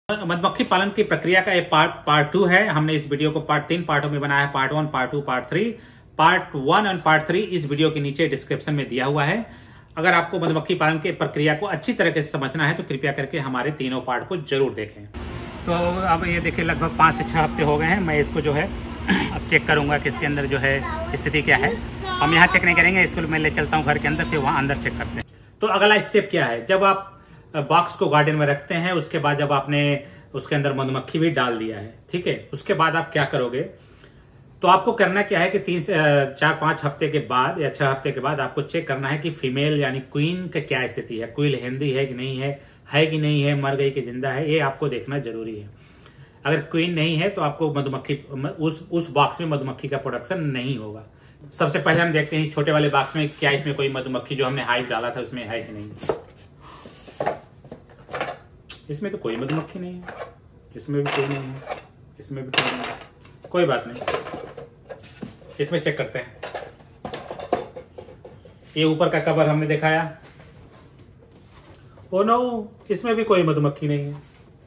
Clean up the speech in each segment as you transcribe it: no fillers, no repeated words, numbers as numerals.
मधुमक्खी पालन की प्रक्रिया का ये पार्ट 2 है। हमने इस वीडियो को 3 पार्टों में बनाया है, पार्ट 1, पार्ट 2, पार्ट 3। पार्ट 1 और पार्ट 3 इस वीडियो के नीचे डिस्क्रिप्शन में दिया हुआ है। अगर आपको मधुमक्खी पालन की प्रक्रिया को अच्छी तरीके से समझना है तो कृपया करके हमारे तीनों पार्ट को जरूर देखें। तो अब ये देखिए लगभग 5 से 6 हफ्ते हो गए हैं। मैं इसको जो है अब चेक करूंगा कि इसके अंदर जो है स्थिति क्या है। हम यहाँ चेक नहीं करेंगे, इसको मैं ले चलता हूँ घर के अंदर, फिर वहाँ अंदर चेक करते हैं। तो अगला स्टेप क्या है, जब आप बॉक्स को गार्डन में रखते हैं, उसके बाद जब आपने उसके अंदर मधुमक्खी भी डाल दिया है, ठीक है, उसके बाद आप क्या करोगे, तो आपको करना क्या है कि 3 से 4-5 हफ्ते के बाद या 6 हफ्ते के बाद आपको चेक करना है कि फीमेल यानी क्वीन का क्या स्थिति है, क्वीन हेल्दी है कि नहीं है कि नहीं है, मर गई कि जिंदा है, ये आपको देखना जरूरी है। अगर क्वीन नहीं है तो आपको मधुमक्खी उस बॉक्स में मधुमक्खी का प्रोडक्शन नहीं होगा। सबसे पहले हम देखते हैं छोटे वाले बॉक्स में क्या इसमें कोई मधुमक्खी जो हमने हाइव डाला था उसमें है कि नहीं। इसमें तो कोई मधुमक्खी नहीं है, इसमें भी कोई नहीं है, इसमें भी कोई नहीं है। कोई बात नहीं, इसमें चेक करते हैं। ये ऊपर का कवर हमने दिखाया, ओ नो, इसमें भी कोई मधुमक्खी नहीं है।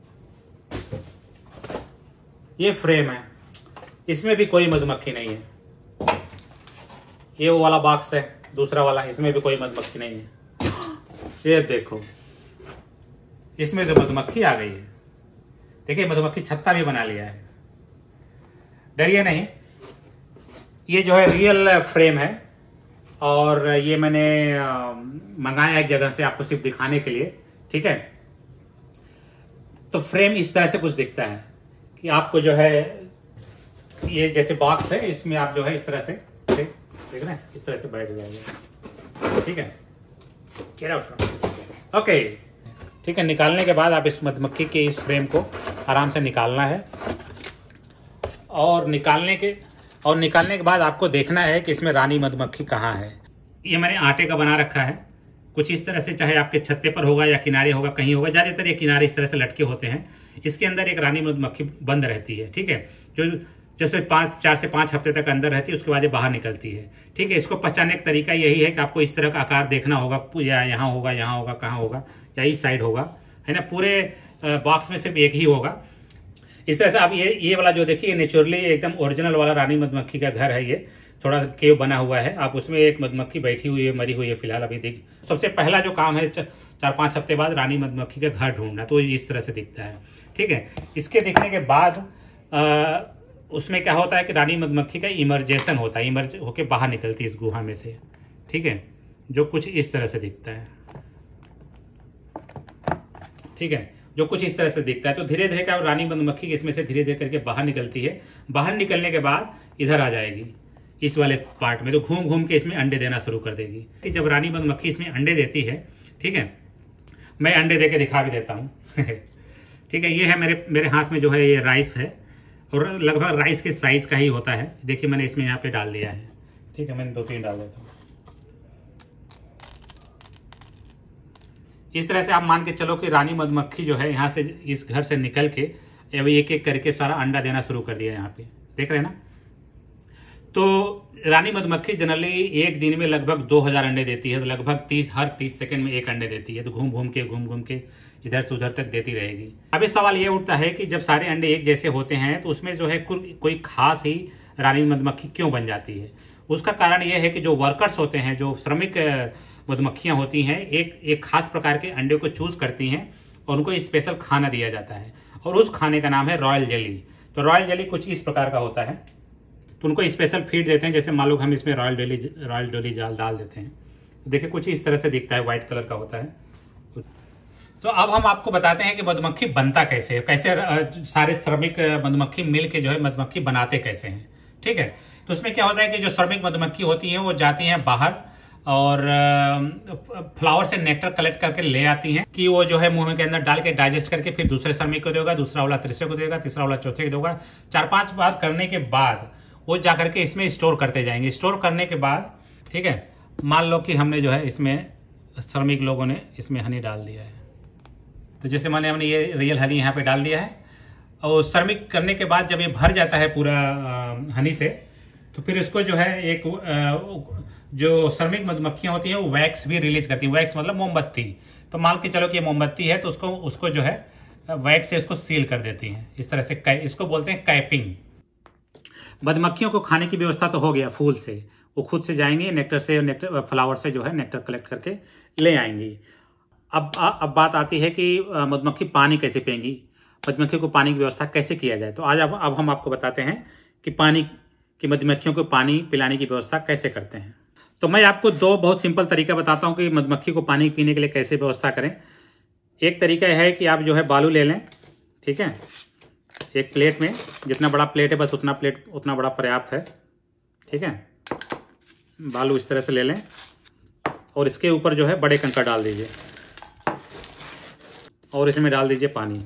ये फ्रेम है, इसमें भी कोई मधुमक्खी नहीं है। ये वो वाला बॉक्स है दूसरा वाला, इसमें भी कोई मधुमक्खी नहीं है। ये देखो, इसमें तो मधुमक्खी आ गई है। देखिए मधुमक्खी छत्ता भी बना लिया है। डरिए नहीं, ये जो है रियल फ्रेम है और ये मैंने मंगाया एक जगह से आपको सिर्फ दिखाने के लिए, ठीक है। तो फ्रेम इस तरह से कुछ दिखता है कि आपको जो है ये जैसे बॉक्स है, इसमें आप जो है इस तरह से देख रहे हैं, इस तरह से बैठ जाएगा, ठीक है। ओके, ठीक है। निकालने के बाद आप इस मधुमक्खी के इस फ्रेम को आराम से निकालना है और निकालने के बाद आपको देखना है कि इसमें रानी मधुमक्खी कहाँ है। ये मैंने आटे का बना रखा है कुछ इस तरह से, चाहे आपके छत्ते पर होगा या किनारे होगा, कहीं होगा, ज्यादातर ये किनारे इस तरह से लटके होते हैं। इसके अंदर एक रानी मधुमक्खी बंद रहती है, ठीक है, जो जैसे 4 से 5 हफ्ते तक अंदर रहती है, उसके बाद ये बाहर निकलती है, ठीक है। इसको पहचानने का तरीका यही है कि आपको इस तरह का आकार देखना होगा, या यहाँ होगा, कहाँ होगा, या इस साइड होगा, है ना। पूरे बॉक्स में सिर्फ एक ही होगा। इस तरह से आप ये वाला जो देखिए नेचुरली एकदम ओरिजिनल वाला रानी मधुमक्खी का घर है। ये थोड़ा सा केव बना हुआ है, आप उसमें एक मधुमक्खी बैठी हुई है, मरी हुई है फिलहाल अभी देख। सबसे पहला जो काम है 4-5 हफ्ते बाद रानी मधुमक्खी का घर ढूंढना, तो इस तरह से दिखता है, ठीक है। इसके दिखने के बाद उसमें क्या होता है कि रानी मधुमक्खी का इमर्जेशन होता है, इमर्ज होके बाहर निकलती है इस गुहा में से, ठीक है, जो कुछ इस तरह से दिखता है, ठीक है, जो कुछ इस तरह से दिखता है। तो धीरे धीरे क्या रानी मधुमक्खी इसमें से धीरे धीरे करके बाहर निकलती है। बाहर निकलने के बाद इधर आ जाएगी इस वाले पार्ट में, तो घूम घूम के इसमें अंडे देना शुरू कर देगी। कि जब रानी मधुमक्खी इसमें अंडे देती है, ठीक है, मैं अंडे दे के दिखा भी देता हूँ ठीक है। ये है मेरे हाथ में जो है ये राइस है और लगभग राइस के साइज का ही होता है। देखिए मैंने इसमें यहाँ पे डाल दिया है, ठीक है, मैंने 2-3 डाल देता हूँ। इस तरह से आप मान के चलो कि रानी मधुमक्खी जो है यहाँ से इस घर से निकल के अभी एक एक करके सारा अंडा देना शुरू कर दिया। यहाँ पे देख रहे हैं ना। तो रानी मधुमक्खी जनरली एक दिन में लगभग 2000 अंडे देती है, तो लगभग हर 30 सेकंड में एक अंडे देती है। तो घूम घूम के इधर से उधर तक देती रहेगी। अभी सवाल ये उठता है कि जब सारे अंडे एक जैसे होते हैं तो उसमें जो है कोई खास ही रानी मधुमक्खी क्यों बन जाती है। उसका कारण यह है कि जो वर्कर्स होते हैं, जो श्रमिक मधुमक्खियां होती हैं, एक खास प्रकार के अंडे को चूज करती हैं और उनको स्पेशल खाना दिया जाता है और उस खाने का नाम है रॉयल जेली। तो रॉयल जेली कुछ इस प्रकार का होता है, तो उनको स्पेशल फीड देते हैं। जैसे मान लो हम इसमें रॉयल जेली जाल डाल देते हैं, तो देखिए कुछ इस तरह से दिखता है, व्हाइट कलर का होता है। तो अब हम आपको बताते हैं कि मधुमक्खी बनता कैसे है, कैसे सारे श्रमिक मधुमक्खी मिल के जो है मधुमक्खी बनाते कैसे हैं, ठीक है। तो उसमें क्या होता है कि जो श्रमिक मधुमक्खी होती हैं वो जाती हैं बाहर और फ्लावर से नेक्टर कलेक्ट करके ले आती हैं कि वो जो है मुंह के अंदर डाल के डाइजेस्ट करके फिर दूसरे श्रमिक को देगा, दूसरा वाला तीसरे को देगा, तीसरा वाला चौथे को देगा। 4-5 बार करने के बाद वो जाकर के इसमें स्टोर करते जाएंगे। स्टोर करने के बाद, ठीक है, मान लो कि हमने जो है इसमें श्रमिक लोगों ने इसमें हनी डाल दिया है, तो जैसे माने हमने ये रियल हनी यहाँ पे डाल दिया है और श्रमिक करने के बाद जब ये भर जाता है पूरा हनी से, तो फिर इसको जो है एक जो श्रमिक मधुमक्खियां होती हैं वो वैक्स भी रिलीज करती हैं। वैक्स मतलब मोमबत्ती। तो मान के चलो कि ये मोमबत्ती है, तो उसको जो है वैक्स से इसको सील कर देती हैं। इस तरह से इसको बोलते हैं कैपिंग। मधुमक्खियों को खाने की व्यवस्था तो हो गया फूल से, वो खुद से जाएंगी नेक्टर फ्लावर से जो है नेक्टर कलेक्ट करके ले आएंगी। अब बात आती है कि मधुमक्खी पानी कैसे पिएंगी, मधुमक्खियों को पानी की व्यवस्था कैसे किया जाए। तो आज अब हम आपको बताते हैं कि मधुमक्खियों को पानी पिलाने की व्यवस्था कैसे करते हैं। तो मैं आपको दो बहुत सिंपल तरीका बताता हूं कि मधुमक्खी को पानी पीने के लिए कैसे व्यवस्था करें। एक तरीका है कि आप जो है बालू ले लें, ठीक है, एक प्लेट में जितना बड़ा प्लेट है बस उतना बड़ा पर्याप्त है, ठीक है। बालू इस तरह से ले लें और इसके ऊपर जो है बड़े कंकड़ डाल दीजिए और इसमें डाल दीजिए पानी।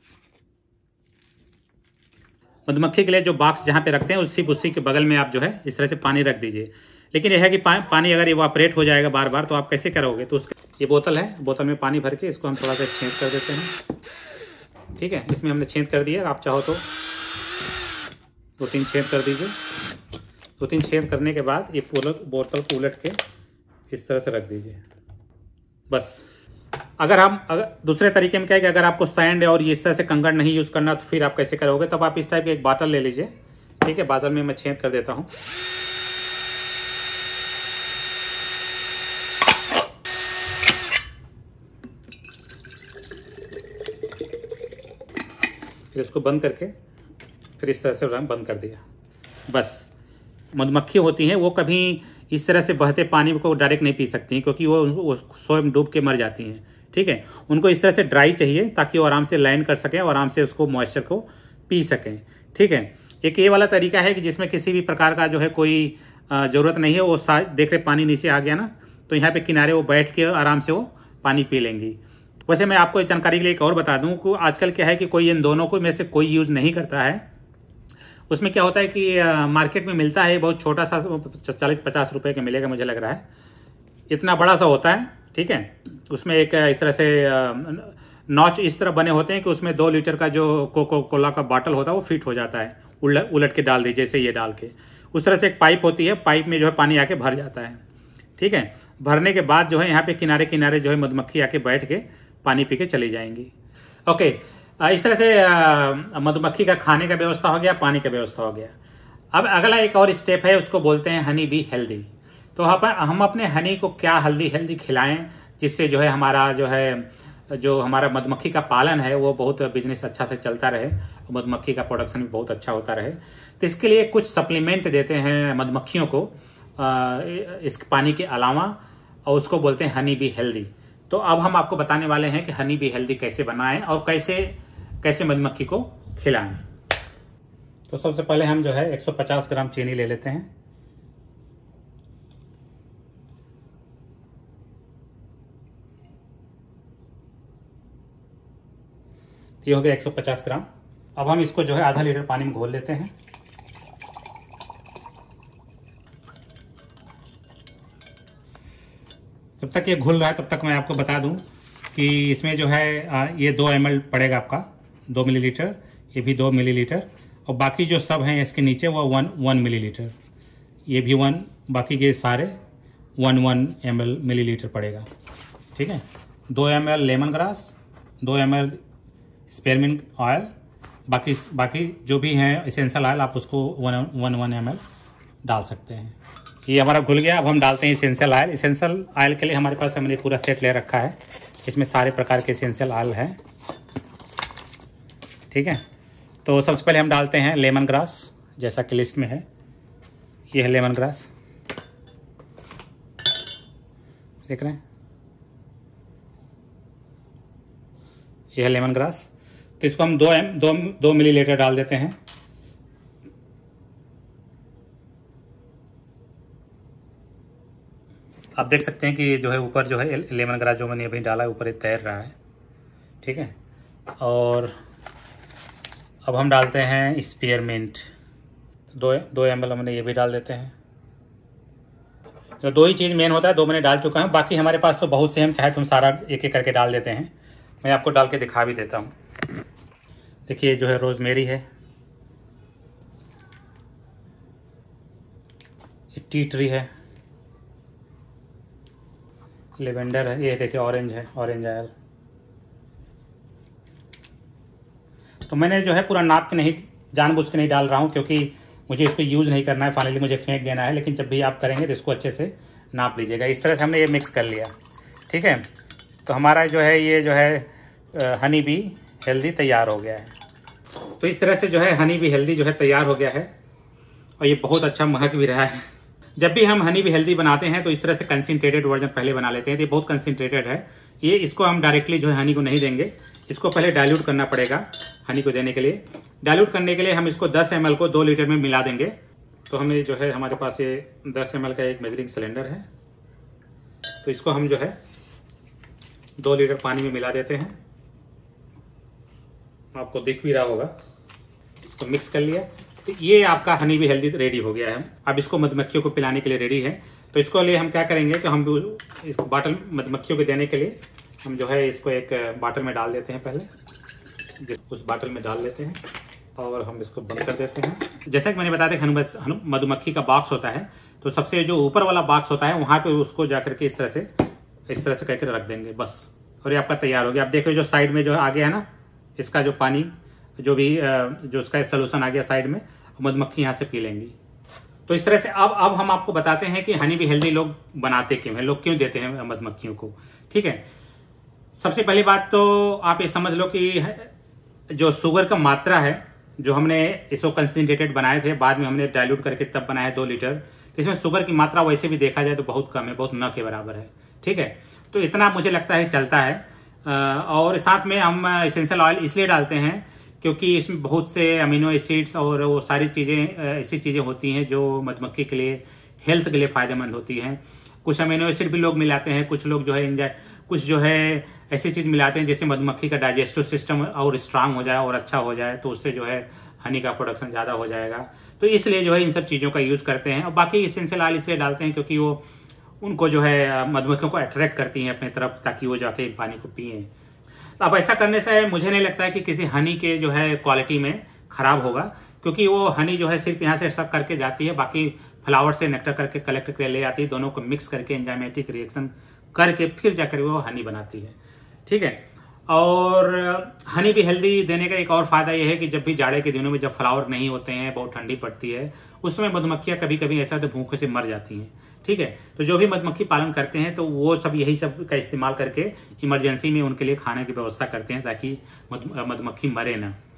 मधुमक्खी के लिए जो बॉक्स जहाँ पे रखते हैं उसी के बगल में आप जो है इस तरह से पानी रख दीजिए। लेकिन यह है कि पानी अगर इवापोरेट हो जाएगा बार बार तो आप कैसे करोगे। तो उसके ये बोतल है, बोतल में पानी भर के इसको हम थोड़ा सा छेद कर देते हैं, ठीक है। इसमें हमने छेद कर दिया, आप चाहो तो 2-3 छेद कर दीजिए। 2-3 छेद करने के बाद ये बोतल को उलट के इस तरह से रख दीजिए बस। अगर दूसरे तरीके में क्या है कि अगर आपको सैंड और इस तरह से कंकड़ नहीं यूज़ करना तो फिर आप कैसे करोगे। तब आप इस टाइप की एक बाटल ले लीजिए, ठीक है। बाटल में मैं छेद कर देता हूँ, फिर इसको बंद करके फिर इस तरह से बंद कर दिया बस। मधुमक्खी होती हैं वो कभी इस तरह से बहते पानी को डायरेक्ट नहीं पी सकती क्योंकि वो स्वयं डूब के मर जाती हैं, ठीक है। उनको इस तरह से ड्राई चाहिए ताकि वो आराम से लैंड कर सकें और आराम से उसको मॉइस्चर को पी सकें, ठीक है। एक ये वाला तरीका है कि जिसमें किसी भी प्रकार का जो है कोई ज़रूरत नहीं है। वो देख रहे पानी नीचे आ गया ना, तो यहाँ पे किनारे वो बैठ के आराम से वो पानी पी लेंगी। वैसे मैं आपको जानकारी के लिए एक और बता दूं कि आजकल क्या है कि कोई इन दोनों को में से कोई यूज़ नहीं करता है। उसमें क्या होता है कि मार्केट में मिलता है बहुत छोटा सा, 40-50 रुपए का मिलेगा मुझे लग रहा है, इतना बड़ा सा होता है, ठीक है। उसमें एक इस तरह से नॉच इस तरह बने होते हैं कि उसमें 2 लीटर का जो कोको कोला का बॉटल होता है वो फिट हो जाता है। उलट के डाल दीजिए, जैसे ये डाल के उस तरह से एक पाइप होती है, पाइप में जो है पानी आके भर जाता है, ठीक है। भरने के बाद जो है यहाँ पे किनारे किनारे जो है मधुमक्खी आके बैठ के पानी पी के चली जाएंगी। ओके, इस तरह से मधुमक्खी का खाने का व्यवस्था हो गया, पानी का व्यवस्था हो गया। अब अगला एक और स्टेप है, उसको बोलते हैं हनी बी हेल्दी। तो हम अपने हनी को क्या हेल्दी खिलाएं जिससे जो है हमारा मधुमक्खी का पालन है वो बहुत बिजनेस अच्छा से चलता रहे, मधुमक्खी का प्रोडक्शन भी बहुत अच्छा होता रहे। तो इसके लिए कुछ सप्लीमेंट देते हैं मधुमक्खियों को इस पानी के अलावा, और उसको बोलते हैं हनी बी हेल्दी। तो अब हम आपको बताने वाले हैं कि हनी बी हेल्दी कैसे बनाएं और कैसे मधुमक्खी को खिलाएं। तो सबसे पहले हम जो है 150 ग्राम चीनी ले लेते हैं। ये हो गया 150 ग्राम। अब हम इसको जो है आधा लीटर पानी में घोल लेते हैं। जब तक ये घुल रहा है तब तक मैं आपको बता दूं कि इसमें जो है ये 2 ml पड़ेगा आपका, 2 मिलीलीटर, ये भी 2 मिलीलीटर, और बाकी जो सब हैं इसके नीचे वो 1 मिलीलीटर, ये भी 1, बाकी के सारे 1 मिलीलीटर पड़ेगा, ठीक है। 2 ml lemon grass, 2 ml spearmint oil, बाकी जो भी हैं एसेंशियल ऑयल आप उसको 1 ml डाल सकते हैं। ये हमारा घुल गया। अब हम डालते हैं एसेंशियल ऑयल। एसेंशियल ऑयल के लिए हमारे पास हमने पूरा सेट ले रखा है, इसमें सारे प्रकार के एसेंशियल ऑयल हैं, ठीक है। तो सबसे पहले हम डालते हैं लेमन ग्रास, जैसा कि लिस्ट में है, ये है लेमन ग्रास, देख रहे हैं, ये है लेमन ग्रास। तो इसको हम 2 मिलीलीटर डाल देते हैं। आप देख सकते हैं कि जो है ऊपर जो है लेमन ग्रास जो मैंने अभी डाला है ऊपर तैर रहा है, ठीक है। और अब हम डालते हैं स्पीयरमिंट, 2 ml हमने ये भी डाल देते हैं। तो 2 ही चीज़ मेन होता है, 2 मैंने डाल चुका हूँ, बाकी हमारे पास तो बहुत से हम चाहे तुम सारा एक एक करके डाल देते हैं। मैं आपको डाल के दिखा भी देता हूँ। देखिए जो है रोज़मेरी है, टी ट्री है, लेवेंडर है, ये देखिए ऑरेंज है, ऑरेंज ऑयल, तो मैंने जो है पूरा नाप के नहीं, जानबूझ के नहीं डाल रहा हूँ, क्योंकि मुझे इसको यूज़ नहीं करना है, फाइनली मुझे फेंक देना है। लेकिन जब भी आप करेंगे तो इसको अच्छे से नाप लीजिएगा। इस तरह से हमने ये मिक्स कर लिया, ठीक है। तो हमारा जो है ये जो है हनी बी हेल्दी तैयार हो गया है। तो इस तरह से जो है हनी बी हेल्दी जो है तैयार हो गया है, और ये बहुत अच्छा महक भी रहा है। जब भी हम हनी बी हेल्दी बनाते हैं तो इस तरह से कंसंट्रेटेड वर्जन पहले बना लेते हैं। तो ये बहुत कंसंट्रेटेड है, ये इसको हम डायरेक्टली जो है हनी को नहीं देंगे, इसको पहले डाइल्यूट करना पड़ेगा हनी को देने के लिए। डाइल्यूट करने के लिए हम इसको 10 ml को 2 लीटर में मिला देंगे। तो हमें जो है हमारे पास ये 10 ml का एक मेजरिंग सिलेंडर है, तो इसको हम जो है 2 लीटर पानी में मिला देते हैं। आपको दिख भी रहा होगा, इसको मिक्स कर लिया। तो ये आपका हनी बी हेल्दी रेडी हो गया है। अब इसको मधुमक्खियों को पिलाने के लिए रेडी है। तो इसको लिए हम क्या करेंगे कि हम इस बाटल मधुमक्खियों को देने के लिए हम जो है इसको एक बाटल में डाल देते हैं। पहले उस बाटल में डाल देते हैं और हम इसको बंद कर देते हैं। जैसा कि मैंने बताया था मधुमक्खी का बॉक्स होता है, तो सबसे जो ऊपर वाला बॉक्स होता है वहां पे उसको जाकर के इस तरह से करके रख देंगे बस, और ये आपका तैयार हो गया। आप देख रहे हो जो साइड में जो आ गया है ना, इसका जो पानी जो भी जो उसका सोल्यूशन आ गया साइड में, मधुमक्खी यहाँ से पी लेंगी। तो इस तरह से अब हम आपको बताते हैं कि हनी बी हेल्दी लोग बनाते क्यों हैं, लोग क्यों देते हैं मधुमक्खियों को, ठीक है। सबसे पहली बात तो आप ये समझ लो कि जो शुगर का मात्रा है, जो हमने इसको कंसंट्रेटेड बनाए थे, बाद में हमने डाइल्यूट करके तब बनाया 2 लीटर, इसमें शुगर की मात्रा वैसे भी देखा जाए तो बहुत कम है, बहुत न के बराबर है, ठीक है। तो इतना मुझे लगता है चलता है। और साथ में हम एसेंशियल ऑयल इसलिए डालते हैं क्योंकि इसमें बहुत से अमीनो एसिड्स और वो सारी चीज़ें ऐसी चीज़ें होती हैं जो मधुमक्खी के लिए हेल्थ के लिए फ़ायदेमंद होती हैं। कुछ अमीनो एसिड भी लोग मिलाते हैं, कुछ लोग जो है कुछ जो है ऐसी चीज़ मिलाते हैं जिससे मधुमक्खी का डाइजेस्टिव सिस्टम और स्ट्रांग हो जाए और अच्छा हो जाए, तो उससे जो है हनी का प्रोडक्शन ज़्यादा हो जाएगा। तो इसलिए जो है इन सब चीज़ों का यूज़ करते हैं। और बाकी एसेंशियल ऑयल इसलिए डालते हैं क्योंकि वो उनको जो है मधुमक्खियों को अट्रैक्ट करती हैं अपनी तरफ, ताकि वो जाके पानी को पिए। तो अब ऐसा करने से मुझे नहीं लगता है कि किसी हनी के जो है क्वालिटी में खराब होगा, क्योंकि वो हनी जो है सिर्फ यहाँ से सब करके जाती है, बाकी फ्लावर से नेक्टर करके कलेक्ट करके ले आती है, दोनों को मिक्स करके एंजाइमेटिक रिएक्शन करके फिर जाकर वो हनी बनाती है, ठीक है। और हनी बी हेल्दी देने का एक और फायदा यह है कि जब भी जाड़े के दिनों में जब फ्लावर नहीं होते हैं, बहुत ठंडी पड़ती है, उस समय मधुमक्खियां कभी कभी ऐसा तो भूख से मर जाती हैं, ठीक है। तो जो भी मधुमक्खी पालन करते हैं तो वो सब यही सब का इस्तेमाल करके इमरजेंसी में उनके लिए खाने की व्यवस्था करते हैं ताकि मधुमक्खी मरे ना।